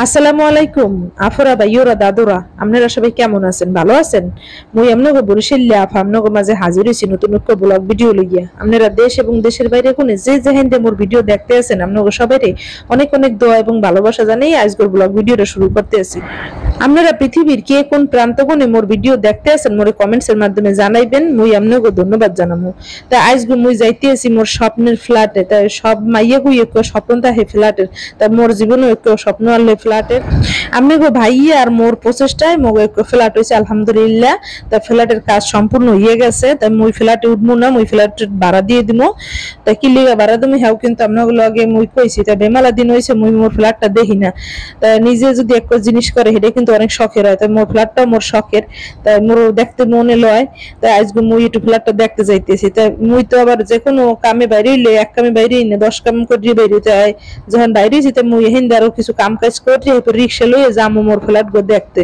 আসসালামু আলাইকুম আফরা ভাইয়োরা দাদুরা, আপনারা সবাই কেমন আছেন? ভালো আছেন? মুই আপনাকে বরিশাল্লা আপনাকে মাঝে হাজির হয়েছি নতুন একটা ব্লগ ভিডিও লইয়া। আপনারা দেশ এবং দেশের বাইরে কোনে যে যেখানে মোর ভিডিও দেখতে আছেন, আপনাকে সবাই অনেক অনেক দোয়া এবং ভালোবাসা জানাই আজকের ব্লগ ভিডিওটা শুরু করতে আছি। আপনারা পৃথিবীর কে কোন প্রান্ত কোনে মোর ভিডিও দেখতে আছেন মোরে কমেন্টস এর মাধ্যমে জানাইবেন, মুই আপনাকে ধন্যবাদ জানাবো। তা আজকে মুই যাইতে আছি মোর স্বপ্নের ফ্ল্যাটে। তাই সব মাইয়া কই এক স্বপ্ন থাকে ফ্ল্যাটের, তা মোর জীবনে এক স্বপ্ন আনলে ফ্ল্যাটের। আমি গো ভাইয়া আর মোর প্রচেষ্টায় মোর এক ফ্ল্যাট হয়েছে আলহামদুলিল্লাহ। তা ফ্ল্যাটের কাজ সম্পূর্ণ হয়ে গেছে। তাই মুই ফ্ল্যাটে উঠবো না, মুই ফ্ল্যাটের ভাড়া দিয়ে দিব। তাই কি লিগা ভাড়া তুমি হ্যাঁ, কিন্তু আপনাকে লগে মুই কইছি তাই বেমালা দিন হয়েছে মুই মোর ফ্ল্যাটটা দেখি না। তাই নিজে যদি এক জিনিস করে সেটা কিন্তু অনেক শখের হয়। তাই মোর ফ্ল্যাটটা মোর শখের, তাই মোর দেখতে মনে লয়। তাই আজকে মুই একটু ফ্ল্যাটটা দেখতে যাইতেছি। তাই মুই তো আবার যে কোনো কামে বাইরে হইলে এক কামে বাইরে না 10 কাম করে বাইরে। তাই যখন বাইরে যেতে মুই হিন্দি আরো কিছু কাম কাজ করে এরপর রিক্সা লইয়ে যাবো মোর ফ্ল্যাট গো দেখতে।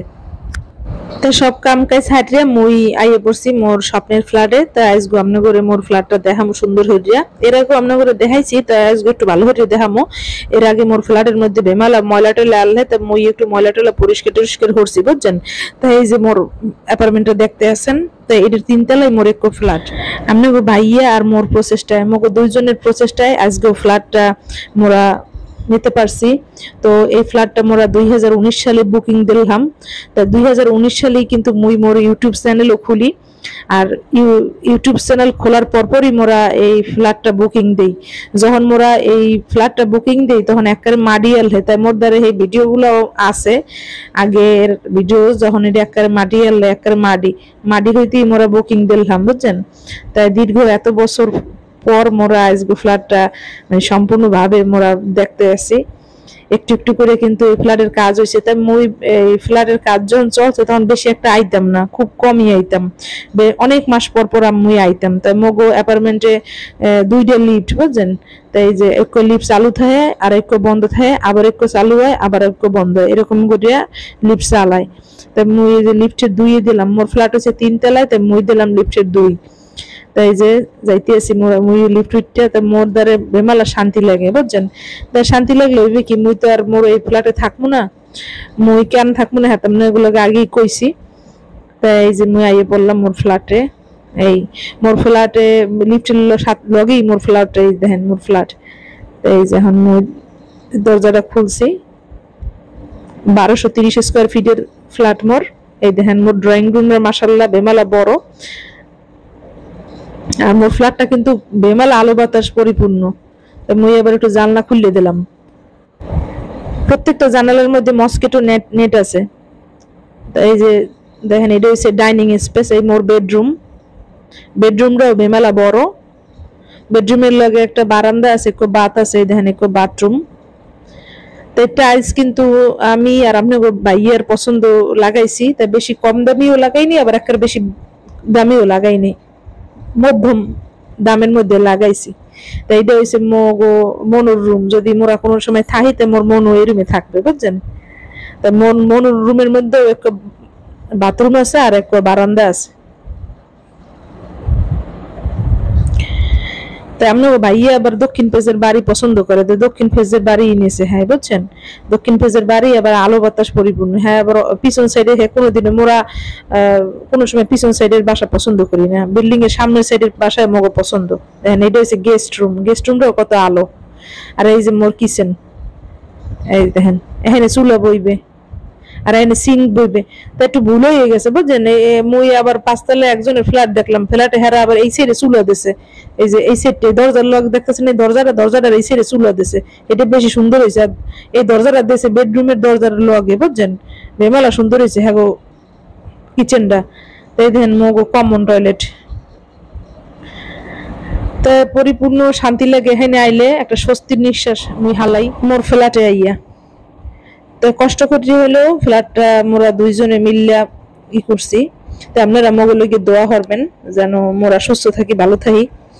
তো সব কাম কাজ হাঁটিয়া মুই আইয়ে পড়ছি মোর স্বপ্নের ফ্ল্যাটে। তাই আজকে আমনে করে মোর ফ্ল্যাটটা দেখামো সুন্দর হইয়া। এর আগে আমনে করে দেখাইছি, তাই আজকে একটু ভালো হইয়া দেখামো। এর আগে মোর ফ্ল্যাটের মধ্যে বেমালা ময়লা টয়লা আনলে তাই মুই একটু ময়লা টয়লা পরিষ্কার টরিষ্কার করছি বুঝছেন। তাই এই যে মোর অ্যাপার্টমেন্টটা দেখতে আছেন, তাই এটার 3 তলায় মোর এক ফ্ল্যাট। আমনে গো ভাইয়া আর মোর প্রচেষ্টায় মোকে দুইজনের প্রচেষ্টায় আজকে ফ্ল্যাটটা মোরা নিতে পারছি। তো এই ফ্ল্যাটটা মোরা 2019 সালে বুকিং দিলাম। তা 2019 সালে কিন্তু মুই মোর ইউটিউব চ্যানেলও খুলি। আর ইউটিউব চ্যানেল খোলার পরপরই মোরা এই ফ্ল্যাটটা বুকিং দেই। যখন মোরা এই ফ্ল্যাটটা বুকিং দেই তখন একবারে মাডিয়াল হয়। তাই মোর দ্বারা এই ভিডিওগুলো আছে আগের ভিডিও, যখন এটা একবারে মাডিয়াল একবারে মাডি হইতেই মোরা বুকিং দিলাম বুঝছেন। তাই দীর্ঘ এত বছর পর মোরা আজকে ফ্ল্যাটটা মানে সম্পূর্ণভাবে মোরা দেখতে আসি একটু একটু করে। কিন্তু এই ফ্ল্যাটের কাজ হয়েছে। তাই মুই এই ফ্ল্যাটের কাজ যখন চলছে তখন বেশি একটা আইতাম না, খুব কমই আইতাম। অনেক মাস পর পর আমি আইতাম। তাই মগো অ্যাপার্টমেন্টে 2টা লিফট বুঝছেন। তাই যে এক লিফট চালু থাকে আর এক বন্ধ থাকে, আবার এক চালু হয় আবার এক বন্ধ হয়, এরকম করিয়া লিফট চালায়। তাই মুই এই যে লিফটের 2 দিলাম। মোর ফ্ল্যাট হচ্ছে 3 তলায়, তাই মুই দিলাম লিফটের 2। তাই যে যাইতে আছি মুই লিফট উঠতে, তাই মোর দ্বারে বেমালা শান্তি লাগে বুঝছেন। তাই শান্তি লাগলে হইবে কি, মুই তো আর মোর এই ফ্ল্যাটে থাকবো না, মুই কেন থাকবো না হাতাম না, এগুলোকে আগেই কইছি। তাই এই যে মুই আইয়ে পড়লাম মোর ফ্ল্যাটে। এই মোর ফ্ল্যাটে লিফটের লগেই মোর ফ্ল্যাট, এই দেখেন মোর ফ্ল্যাট। এই যে এখন মুই দরজাটা খুলছি। 1230 স্কোয়ার ফিটের ফ্ল্যাট মোর। এই দেখেন মোর ড্রয়িং রুমের মাশাআল্লাহ বেমালা বড়। আর মোর ফ্ল্যাটটা কিন্তু বেমালা আলো বাতাস পরিপূর্ণ। মুই এবার একটু জানলা খুলে দিলাম। প্রত্যেকটা জানালার মধ্যে মসকিটো নেট আছে। এই যে দেখেন এটা হচ্ছে ডাইনিং স্পেস। এই মোর বেডরুমটাও বেমালা বড়। বেডরুমের লগে একটা বারান্দা আছে, একটু বাথ আছে, দেখেন একটু বাথরুম। তাই টাইলস কিন্তু আমি আর আপনার ভাইয়ের পছন্দ লাগাইছি। তাই বেশি কম দামিও লাগাইনি, আবার একটা বেশি দামিও লাগাইনি, মধ্যম দামের মধ্যে লাগাইছি। তাই এটা হচ্ছে মনোর রুম। যদি মোরা কোনো সময় থাকিতে মোর মনো এই রুমে থাকবে বুঝছেন। তা মনোর রুমের মধ্যে এক বাথরুম আছে আর এক বারান্দা আছে। তাই আপনার ভাইয়া আবার দক্ষিণ ফেজের বাড়ি পছন্দ করে, তো দক্ষিণ ফেজের বাড়ি নিয়েছে। হ্যাঁ বুঝছেন, দক্ষিণ ফেজের বাড়ি আবার আলো বাতাস পরিপূর্ণ। হ্যাঁ আবার পিছন সাইডে কোনোদিনে মোরা কোনো সময় পিছন সাইডের বাসা পছন্দ করি না, বিল্ডিং এর সামনের সাইডের বাসায় মগো পছন্দ। দেখেন এটা হচ্ছে গেস্ট রুম, গেস্ট রুমটাও কত আলো। আর এই যে মোর কিচেন, এই দেখেন এখানে চুলা বইবে আর এখানে সিঙ্ক বইবে। তা একটু ভুল হয়ে গেছে বুঝছেন। মুই আবার 5 তলায় একজনের ফ্ল্যাট দেখলাম, ফ্ল্যাটে হেরা আবার এই সাইডে চুলা দিছে। এই যে এই সাইডে দরজার লগ দেখতেছেন, এই দরজাটার এই সাইডে চুলা দিছে, এটা বেশি সুন্দর হয়েছে। এই দরজাটা দিয়েছে বেডরুমের দরজার লগে বুঝছেন, বেমালা সুন্দর হয়েছে। হ্যাঁ গো কিচেনটা। তাই দেখেন মগো কমন টয়লেট। তা পরিপূর্ণ শান্তি লাগে এখানে আইলে, একটা স্বস্তির নিঃশ্বাস মুই হালাই মোর ফ্ল্যাটে আইয়া। তো কষ্ট করে হলেও ফ্ল্যাটটা মোরা দুইজনে মিল্লা করছি। তো আপনারা মগলকে দোয়া করবেন যেন মোরা সুস্থ থাকি, ভালো থাকি।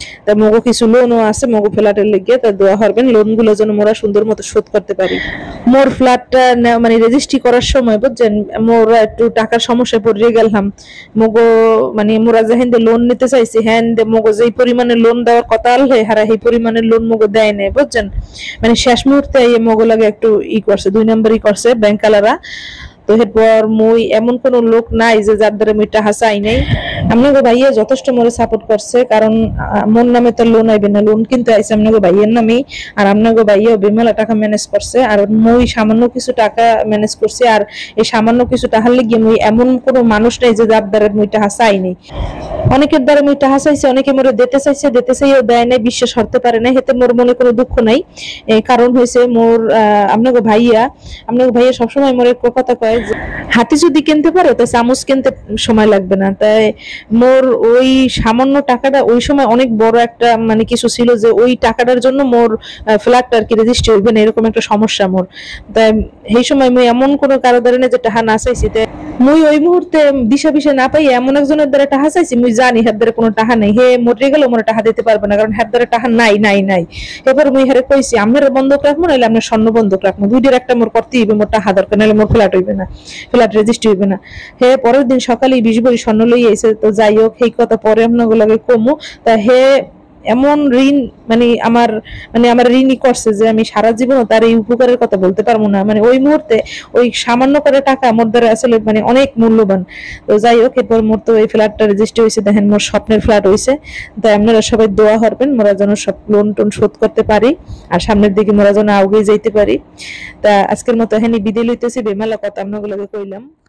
তা মগো কিছু লোনও আছে মগো ফ্ল্যাটের লেগে, তা দোয়া করবেন লোন গুলো যেন মোরা সুন্দর মতো শোধ করতে পারি। মোর ফ্ল্যাটটা মানে রেজিস্ট্রি করার সময় বুঝছেন মোরা একটু টাকার সমস্যায় পড়ে গেলাম। মগো মানে মোরা যেহেন লোন নিতে চাইছি হ্যাঁ মগো যেই পরিমাণে লোন দেওয়ার কথা আনলে হারা এই পরিমাণের লোন মগো দেয় নাই বুঝছেন। মানে শেষ মুহূর্তে এই মগো লাগে একটু করছে 2 নম্বরই করছে ব্যাংকালারা। তো এরপর মুই এমন কোন লোক নাই যে যার দ্বারা মুই টাকা চাই নাই। আপনাকে ভাইয়া যথেষ্ট মোরে সাপোর্ট করছে, কারণ মোর নামে তো লোন আইবে না, লোন কিন্তু আইছে আপনাকে ভাইয়ের নামেই। আর আপনাকে ভাইয়াও বেমেলা টাকা ম্যানেজ করছে, আর মুই সামান্য কিছু টাকা ম্যানেজ করছি। আর এই সামান্য কিছু টাকার লেগে মুই এমন কোনো মানুষ নাই যে যার দ্বারা মুই টাকা চাইনি। অনেকের দ্বারা মুই টাকা চাইছি, অনেকে মোরে দিতে চাইছে, দিতে চাইও দেয় নাই, বিশ্বাস করতে পারে না। হেতে মোর মনে কোনো দুঃখ নাই। কারণ হয়েছে মোর আপনাকে ভাইয়া সবসময় মোর কথা কয় যে হাতি যদি কিনতে পারো তো চামচ কিনতে সময় লাগবে না। তাই মোর ওই সামান্য টাকাটা ওই সময় অনেক বড় একটা মানে কিছু ছিল যে ওই টাকাটার জন্য মোর ফ্ল্যাটটা আর কি রেজিস্ট্রি হইবে না, এরকম একটা সমস্যা মোর। তাই সেই সময় মুই এমন কোনো কারো দ্বারা না যে টাকা না চাইছি। তাই মুই ওই মুহূর্তে দিশা না পাই এমন একজনের দ্বারা টাকা চাইছি, মুই জানি হাত দ্বারা কোনো টাকা নেই, হে মরে গেল মোর টাকা দিতে পারবে না, কারণ হাত দ্বারা টাকা নাই নাই নাই। এবার মুই হারে কইছি আপনার বন্ধক রাখবো নাহলে আপনার স্বর্ণ বন্ধক রাখবো, দুইটার একটা মোর করতেই হইবে, মোর টাকা দরকার নাহলে মোর ফ্ল্যাট হইবে না, ফ্ল্যাট রেজিস্ট্রি হইবে না। হে পরের দিন সকালে 20 ভরি স্বর্ণ লই আইছে। তো যাই হোক এই কথা পরে আপনাকে লাগে কমু। তা হে এমন ঋণ মানে আমার ঋণই করছে যে আমি সারা জীবন তার এই উপকারের কথা বলতে পারবো না। মানে ওই মুহূর্তে ওই সামান্য করে টাকা মোর দ্বারা আসলে মানে অনেক মূল্যবান। তো যাই হোক এরপর মোর তো এই ফ্ল্যাটটা রেজিস্ট্রি হয়েছে, দেখেন মোর স্বপ্নের ফ্ল্যাট হয়েছে। তাই আপনারা সবাই দোয়া করবেন মোরা যেন সব লোন টোন শোধ করতে পারি, আর সামনের দিকে মোরা যেন আগে যাইতে পারি। তা আজকের মতো এখানে বিদায় লইতেছি, বেমালা কথা আপনাগুলোকে কইলাম।